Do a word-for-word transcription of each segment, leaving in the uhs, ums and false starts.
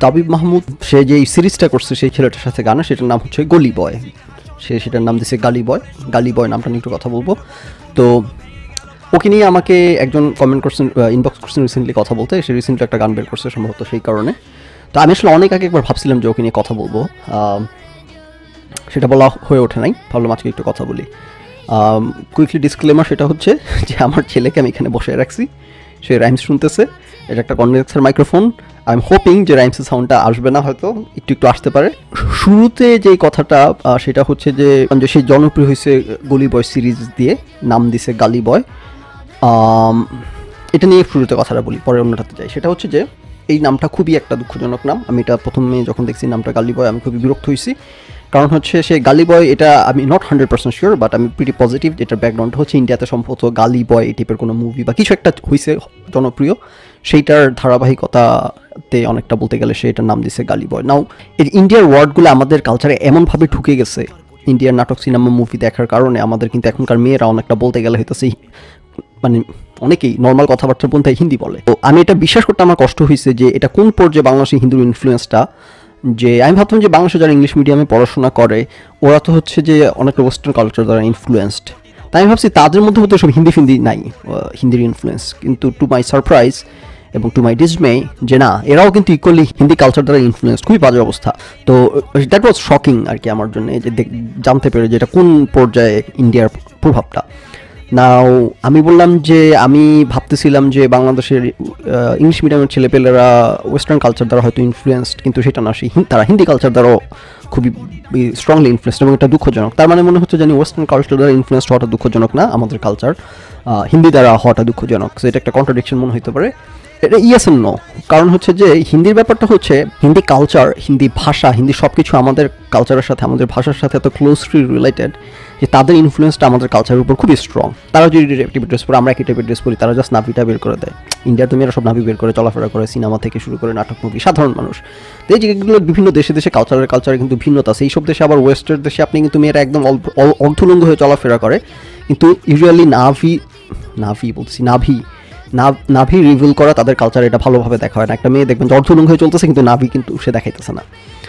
তাবিব মাহমুদ সে যে সিরিজটা করছে সেই ছেলেটার সাথে গান, সেটার নাম হচ্ছে গলি বয়, সে সেটার নাম দিছে গালি বয়। গালি বয় নামটা নিয়ে একটু কথা বলবো। তো ওকে নিয়ে আমাকে একজন কমেন্ট করছেন, ইনবক্স করছেন রিসেন্টলি কথা বলতে, সে রিসেন্টলি একটা গান বের করছে সম্ভবত সেই কারণে। তো আমি আসলে অনেক আগে একবার ভাবছিলাম যে ওকে নিয়ে কথা বলবো, সেটা বলা হয়ে ওঠে নাই, ভাবলাম আজকে একটু কথা বলি। কুইকলি ডিসক্লেমার সেটা হচ্ছে যে আমার ছেলেকে আমি এখানে বসে রাখছি, সে রাইমস শুনতেছে, এটা একটা condenser microphone. I am hoping যে রাইমসের সাউন্ডটা আসবে না, হয়তো একটু একটু আসতে পারে। শুরুতে যেই কথাটা সেটা হচ্ছে যে সে জনপ্রিয় হয়েছে গলি বয় সিরিজ দিয়ে, নাম দিছে গালি বয়। এটা নিয়ে শুরুতে কথাটা বলি, পরে অন্যটাতে যাই। সেটা হচ্ছে যে এই নামটা খুবই একটা দুঃখজনক নাম। আমি এটা প্রথমে যখন দেখছি নামটা গালি বয় আমি খুবই বিরক্ত হয়েছি, কারণ হচ্ছে সে গালি বয়, এটা আমি not hundred percent sure, but আমি প্রিটি পজিটিভ যেটার ব্যাকগ্রাউন্ড হচ্ছে ইন্ডিয়াতে সম্ভবত গালি বয় এই টাইপের কোনো মুভি বা কিছু একটা হয়েছে জনপ্রিয়, সেইটার ধারাবাহিকতাতে অনেকটা বলতে গেলে সে এটার নাম দিছে গালি বয়। নাও এই ইন্ডিয়ার ওয়ার্ডগুলো আমাদের কালচারে এমনভাবে ঢুকে গেছে, ইন্ডিয়ার নাটক সিনেমা মুভি দেখার কারণে আমাদের কিন্তু এখনকার মেয়েরা অনেকটা বলতে গেলে হয়তো সেই মানে অনেকেই নর্মাল কথাবার্তা বলতে হিন্দি বলে। তো আমি এটা বিশ্বাস করতে আমার কষ্ট হয়েছে যে এটা কোন পর্যায়ে বাংলাদেশি হিন্দুর ইনফ্লুয়েন্সটা, যে আমি ভাবতাম যে বাংলাদেশে যারা ইংলিশ মিডিয়ামে পড়াশোনা করে ওরা তো হচ্ছে যে অনেকটা ওয়েস্টার্ন কালচার দ্বারা ইনফ্লুয়েসড, তাই আমি ভাবছি তাদের মধ্যে হয়তো সব হিন্দি ফিন্দি নাই, হিন্দির ইনফ্লুয়েন্স। কিন্তু টু মাই সারপ্রাইজ এবং টু মাই ডিসমে যে না, এরাও কিন্তু ইকুয়ালি হিন্দি কালচার দ্বারা ইনফ্লুয়েন্স, খুবই বাজে অবস্থা। তো দ্যাট ওয়াজ শকিং আর কি আমার জন্য, যে জানতে পেরে যে এটা কোন পর্যায়ে ইন্ডিয়ার প্রভাবটা। নাও আমি বললাম যে আমি ভাবতেছিলাম যে বাংলাদেশের ইংলিশ মিডিয়ামের ছেলেপেলেরা ওয়েস্টার্ন কালচার দ্বারা হয়তো ইনফ্লুয়েন্সড, কিন্তু সেটা না, সেই তারা হিন্দি কালচার দ্বারাও খুবই স্ট্রংলি ইনফ্লুয়েসড, এবং এটা দুঃখজনক। তার মানে মনে হচ্ছে জানি ওয়েস্টার্ন কালচার দ্বারা ইনফ্লুয়েসড হওয়াটা দুঃখজনক না, আমাদের কালচার হিন্দি দ্বারা হওয়াটা দুঃখজনক। সো এটা একটা কন্ট্রাডিকশন মনে হতে পারে। এটা ইয়েস এন্ড নো, কারণ হচ্ছে যে হিন্দির ব্যাপারটা হচ্ছে হিন্দি কালচার, হিন্দি ভাষা, হিন্দি সব কিছু আমাদের কালচারের সাথে, আমাদের ভাষার সাথে এত ক্লোজলি রিলেটেড যে তাদের ইনফ্লুয়েন্সটা আমাদের কালচারের উপর খুবই স্ট্রং। তারা যদি টাইপের ড্রেস পরে, আমরা একই টাইপের ড্রেস পরি, তারা জাস্ট নাভিটা বের করে দেয়। ইন্ডিয়ার তো মেয়েরা সব নাভি বের করে চলাফেরা করে, সিনেমা থেকে শুরু করে নাটক মুভি, সাধারণ মানুষ। তো এই যেগুলো বিভিন্ন দেশে দেশে কালচারের কালচারে কিন্তু ভিন্নতা আছে। এইসব দেশে আবার ওয়েস্টার্ন দেশে আপনি কিন্তু মেয়েরা একদম অর্ধলঙ্গ হয়ে চলাফেরা করে, কিন্তু ইউজুয়ালি নাভি নাভি বলছি নাভি নাভি রিভিল করা তাদের কালচার, এটা ভালোভাবে দেখা হয় না। একটা মেয়ে দেখবেন অর্ধলঙ্গ হয়ে চলতেছে কিন্তু নাভি কিন্তু সে দেখাইতেছে না।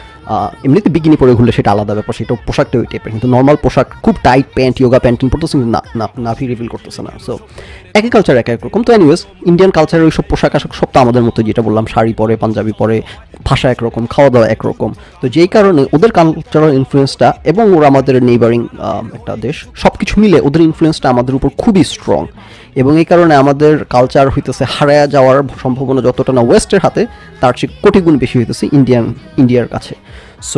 এমনিতে বিকিনি পরে ঘুরলে সেটা আলাদা ব্যাপার, সেটা পোশাকটা ওই টাইপের, কিন্তু নর্মাল পোশাক খুব টাইট প্যান্ট, ইয়োগা প্যান্টিং পড়তেছে কিন্তু না, নাভি রিভিল করতেছে না। সো একই কালচার এক এক রকম। তো এনিওয়েজ ইন্ডিয়ান কালচারের ওই সব পোশাক আশাক সব তো আমাদের মতো, যেটা বললাম শাড়ি পরে, পাঞ্জাবি পরে, ভাষা একরকম, খাওয়া দাওয়া একরকম। তো যেই কারণে ওদের কালচারাল ইনফ্লুয়েন্সটা, এবং ওরা আমাদের নেইবারিং একটা দেশ, সব কিছু মিলে ওদের ইনফ্লুয়েন্সটা আমাদের উপর খুবই স্ট্রং, এবং এই কারণে আমাদের কালচার হইতেছে হারায়া যাওয়ার সম্ভাবনা যতটা না ওয়েস্টের হাতে, তার চেয়ে কোটি গুণ বেশি হইতেছে ইন্ডিয়ান ইন্ডিয়ার কাছে। সো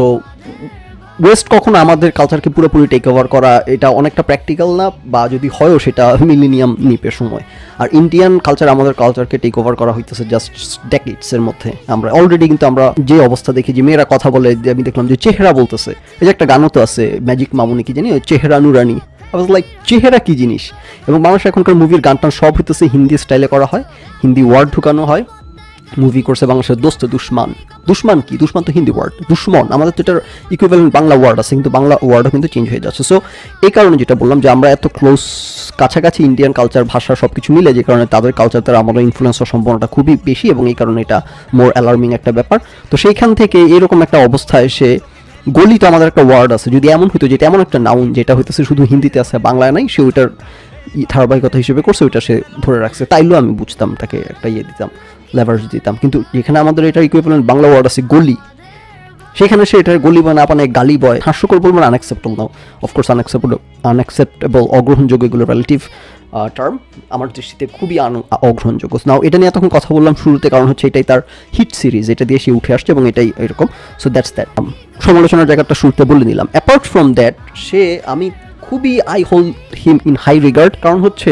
ওয়েস্ট কখনো আমাদের কালচারকে পুরোপুরি টেক ওভার করা এটা অনেকটা প্র্যাকটিক্যাল না, বা যদি হয়ও সেটা মিলেনিয়াম নিপের সময়। আর ইন্ডিয়ান কালচার আমাদের কালচারকে টেক ওভার করা হইতেছে জাস্ট ডেকেডসের মধ্যে। আমরা অলরেডি কিন্তু আমরা যে অবস্থা দেখি যে মেয়েরা কথা বলে, আমি দেখলাম যে চেহারা বলতেছে, এই যে একটা গানও তো আছে ম্যাজিক মামুনি কি জানি, চেহারা নুরানি, আই ওয়াজ লাইক চেহারা কি জিনিস। এবং মানুষ এখনকার মুভির গান টান সব হইতেছে হিন্দি স্টাইলে করা হয়, হিন্দি ওয়ার্ড ঢুকানো হয়। মুভি করছে বাংলাদেশের দোস্ত দুশ্মান, দুশ্মান কি, দুশ্মান তো হিন্দি ওয়ার্ড, দুশ্মন আমাদের তো এটার ইকুইভ্যালেন্ট বাংলা ওয়ার্ড আছে, কিন্তু বাংলা ওয়ার্ডও কিন্তু চেঞ্জ হয়ে যাচ্ছে। সো এই কারণে যেটা বললাম যে আমরা এত ক্লোজ কাছাকাছি ইন্ডিয়ান কালচার, ভাষা সব কিছু মিলে, যে কারণে তাদের কালচার দ্বারা আমাদের ইনফ্লুয়েন্স হওয়ার সম্ভাবনাটা খুবই বেশি, এবং এই কারণে এটা মোর অ্যালার্মিং একটা ব্যাপার। তো সেইখান থেকে এরকম একটা অবস্থায় সে গলি, তো আমাদের একটা ওয়ার্ড আছে, যদি এমন হইতো যেটা এমন একটা নাউন যেটা হইতেছে শুধু হিন্দিতে আছে বাংলায় নাই, সে ওইটার ধারাবাহিকতা হিসেবে করছে, ওইটা সে ধরে রাখছে, তাইলেও আমি বুঝতাম, তাকে একটা ইয়ে দিতাম, লেভারেজ দিতাম। কিন্তু যেখানে আমাদের এটার ইকুইভ্যালেন্ট বাংলা ওয়ার্ড আছে গলি, সেখানে সে এটার গলি বয় না পানে গালি বয়, হাস্যকর বলবো না, unacceptable now, of course unacceptable unacceptable অগ্রহণযোগ্য, এগুলো রিলেটিভ টার্ম, আমার দৃষ্টিতে খুবই অগ্রহণযোগ্য। নাও এটা নিয়ে তখন কথা বললাম শুরুতে, কারণ হচ্ছে এটাই তার হিট সিরিজ, এটা দিয়ে সে উঠে আসছে এবং এটাই এরকম। সো দ্যাটস দ্যাট, সমালোচনার জায়গাটা শুরুতে বলে নিলাম। অ্যাপার্ট ফ্রম দ্যাট, সে আমি খুবই I hold him in high regard, কারণ হচ্ছে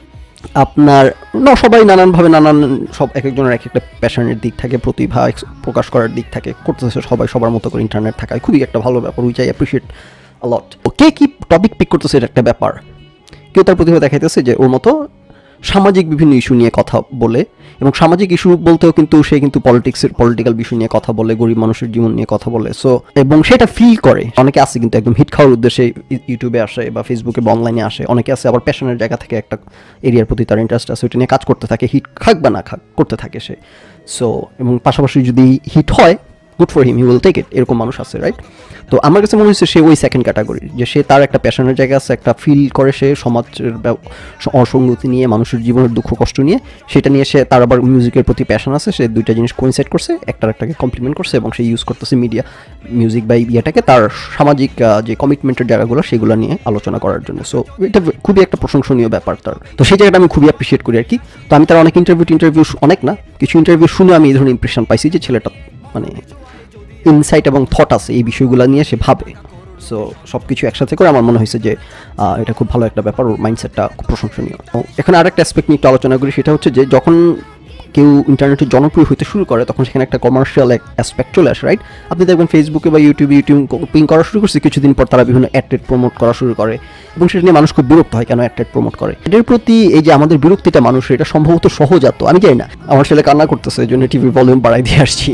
আপনার না সবাই নানানভাবে নানান সব এক একজনের এক একটা প্যাশনের দিক থাকে, প্রতিভা প্রকাশ করার দিক থাকে, করতেছে সবাই সবার মতো করে, ইন্টারনেট থাকায় খুবই একটা ভালো ব্যাপার, which I appreciate a lot. কে কি টপিক পিক করতেছে এটা একটা ব্যাপার, কেউ তার প্রতিভা দেখাইতেছে যে ওর মতো সামাজিক বিভিন্ন ইস্যু নিয়ে কথা বলে, এবং সামাজিক ইস্যু বলতেও কিন্তু সে কিন্তু পলিটিক্সের পলিটিক্যাল বিষয় নিয়ে কথা বলে, গরিব মানুষের জীবন নিয়ে কথা বলে। সো এবং সেটা ফিল করে অনেকে আছে, কিন্তু একদম হিট খাওয়ার উদ্দেশ্যে ইউটিউবে আসে বা ফেসবুকে বা অনলাইনে আসে, অনেকে আছে আবার প্যাশনের জায়গা থেকে একটা এরিয়ার প্রতি তার ইন্টারেস্ট আছে, ওইটা নিয়ে কাজ করতে থাকে, হিট খাক বা না খাক করতে থাকে সে। সো এবং পাশাপাশি যদি হিট হয়, good for him, he will take it, এরকম মানুষ আছে, রাইট? তো আমার কাছে মনে হচ্ছে সে ওই সেকেন্ড ক্যাটাগরি, যে সে তার একটা প্যাশনের জায়গা আছে, একটা ফিল করে সে সমাজের অসঙ্গতি নিয়ে, মানুষের জীবনের দুঃখ কষ্ট নিয়ে, সেটা নিয়ে সে, তার আবার মিউজিকের প্রতি প্যাশন আছে, সে দুইটা জিনিস কোইনসাইড করছে, একটার একটাকে কমপ্লিমেন্ট করছে, এবং সে ইউজ করতেছে মিডিয়া, মিউজিক বা ইয়েটাকে তার সামাজিক যে কমিটমেন্টের জায়গাগুলো সেগুলো নিয়ে আলোচনা করার জন্য। সো এটা খুবই একটা প্রশংসনীয় ব্যাপার তার। তো সেই জায়গাটা আমি খুবই অ্যাপ্রিসিয়েট করি আর কি। তো আমি তার অনেক ইন্টারভিউ ইন্টারভিউ অনেক না, কিছু ইন্টারভিউ শুনে আমি এই ধরনের ইমপ্রেশন পাইছি যে ছেলেটা মানে ইনসাইট এবং থট আছে এই বিষয়গুলো নিয়ে, সে ভাবে। সো সব কিছু একসাথে করে আমার মনে হয়েছে যে এটা খুব ভালো একটা ব্যাপার, ওর মাইন্ডসেটটা খুব প্রশংসনীয়। এখন আর একটা অ্যাসপেক্ট নিয়ে একটু আলোচনা করি, সেটা হচ্ছে যে যখন কেউ ইন্টারনেটে জনপ্রিয় হতে শুরু করে তখন সেখানে একটা কমার্শিয়াল অ্যাসপেক্ট চলে আসে, রাইট? আপনি দেখবেন ফেসবুকে বা ইউটিউবে ইউটিউব পিং করা শুরু করছে, কিছুদিন পর তারা বিভিন্ন অ্যাড প্রমোট করা শুরু করে, এবং সেটা নিয়ে মানুষ খুব বিরক্ত হয়, কেন অ্যাড প্রমোট করে। এটার প্রতি এই যে আমাদের বিরক্তিটা মানুষের, এটা সম্ভবত সহজাত, আমি জানি না। আমার ছেলে কান্না করতেছে, এই জন্য টিভির ভলিউম বাড়াই দিয়ে আসছি।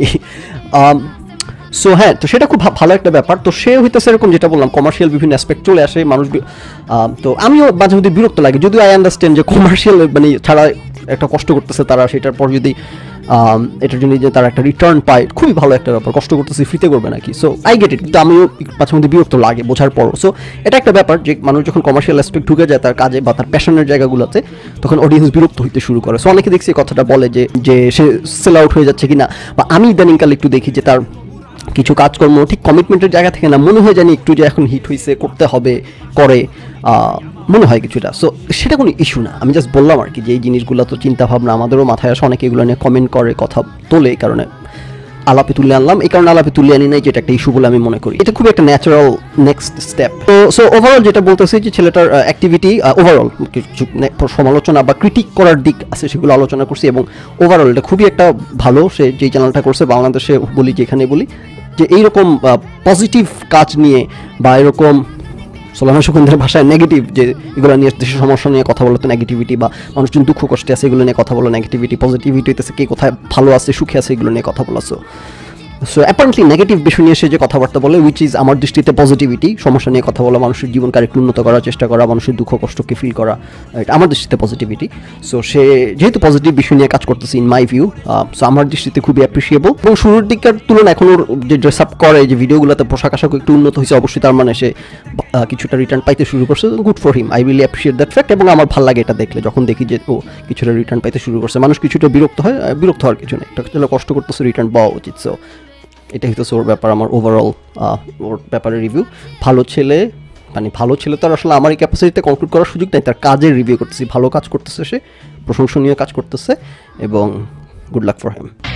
সো হ্যাঁ, তো সেটা খুব ভালো একটা ব্যাপার। তো সে হইতেছে এরকম, যেটা বললাম, কমার্শিয়াল বিভিন্ন অ্যাসপেক্ট চলে আসে, মানুষ, তো আমিও মাঝে মধ্যে বিরক্ত লাগে, যদিও আই আন্ডারস্ট্যান্ড যে কমার্শিয়াল মানে ছাড়া একটা কষ্ট করতেছে তারা, সেটার পর যদি এটার জন্য যে তারা একটা রিটার্ন পায়, খুবই ভালো একটা ব্যাপার, কষ্ট করতেছি ফ্রিতে করবে নাকি। সো আই গেট ইট, কিন্তু আমিও মাঝে মধ্যে বিরক্ত লাগে বোঝার পরও। সো এটা একটা ব্যাপার যে মানুষ যখন কমার্শিয়াল অ্যাসপেক্ট ঢুকে যায় তার কাজে বা তার প্যাশনের জায়গাগুলোতে, তখন অডিয়েন্স বিরক্ত হইতে শুরু করে। সো অনেকে দেখছি কথাটা বলে যে যে সে সেল আউট হয়ে যাচ্ছে কিনা, বা আমি ইদানিংকাল একটু দেখি যে তার কিছু কাজকর্ম ঠিক কমিটমেন্টের জায়গা থেকে না, মনে হয় জানি একটু যে এখন হিট হয়েছে, করতে হবে, করে মনে হয় কিছুটা। সো সেটা কোনো ইস্যু না, আমি জাস্ট বললাম আর কি যে এই জিনিসগুলো তো চিন্তাভাবনা আমাদেরও মাথায় আসে, অনেকে এগুলো নিয়ে কমেন্ট করে, কথা তোলে, এই কারণে আলাপে তুলে আনলাম। এই কারণে আলাপে তুলে আনি নাই যে এটা একটা ইস্যু বলে আমি মনে করি, এটা খুবই একটা ন্যাচারাল নেক্সট স্টেপ। তো সো ওভারঅল যেটা বলতেছি যে ছেলেটার অ্যাক্টিভিটি, ওভারঅল কিছু সমালোচনা বা ক্রিটিক করার দিক আছে সেগুলো আলোচনা করছি, এবং ওভারঅল এটা খুবই একটা ভালো, সে যেই চ্যানেলটা করছে বাংলাদেশে বলি, যেখানে বলি যে এইরকম পজিটিভ কাজ নিয়ে বা এরকম সোলামান সুকুন্দের ভাষায় নেগেটিভ, যে এগুলো নিয়ে দেশের সমস্যা নিয়ে কথা বলতো, নেগেটিভিটি বা মানুষজন দুঃখ কষ্টে আছে এগুলো নিয়ে কথা বলো, নেগেটিভিটি, পজিটিভিটি হইতেছে কে কোথায় ভালো আছে, সুখে আছে, এগুলো নিয়ে কথা বলাছো। সো অ্যাপারেন্টলি নেগেটিভ বিষয় নিয়ে সে যে কথাবার্তা বলে, উইচ ইজ আমার দৃষ্টিতে পজিটিভিটি, সমস্যা নিয়ে কথা বলা, মানুষের জীবনকে আরেকটু উন্নত করার চেষ্টা করা, মানুষের দুঃখ কষ্টকে ফিল করা, এটা আমার দৃষ্টিতে পজিটিভিটি। সো সে যেহেতু পজিটিভ বিষয় নিয়ে কাজ করতেছে ইন মাই ভিউ, সো আমার দৃষ্টিতে খুবই অ্যাপ্রিসিয়েবল। এবং শুরুর দিককার তুলনায় এখন ওর যে ড্রেস আপ করে, যে ভিডিওগুলোতে পোশাক আশাক একটু উন্নত হয়েছে, অবশ্যই তার মানে সে কিছুটা রিটার্ন পাইতে শুরু করছে, good for him, I really appreciate that fact. এবং আমার ভালো লাগে এটা দেখলে, যখন দেখি যে ও কিছুটা রিটার্ন পাইতে শুরু করছে, মানুষ কিছুটা বিরক্ত হয়, বিরক্ত হওয়ার কিছু নেই, এটা কষ্ট করতেছে, রিটার্ন পাওয়া উচিত। সো এটা হইতেছে ওর ব্যাপার, আমার ওভারঅল ওর ব্যাপারে রিভিউ। ভালো ছেলে, মানে ভালো ছেলে তো আসলে আমার এই ক্যাপাসিটিতে কনক্লুড করার সুযোগ নেই, তার কাজের রিভিউ করতেছি, ভালো কাজ করতেছে, সে প্রশংসনীয় কাজ করতেছে, এবং গুড লাক ফর হিম।